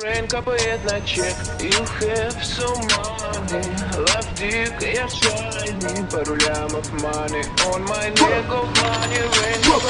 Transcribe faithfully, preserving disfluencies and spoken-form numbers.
Rain капает на чек. You have so money. Love dick, я shiny. Пару лямов money on my neck of money. Rain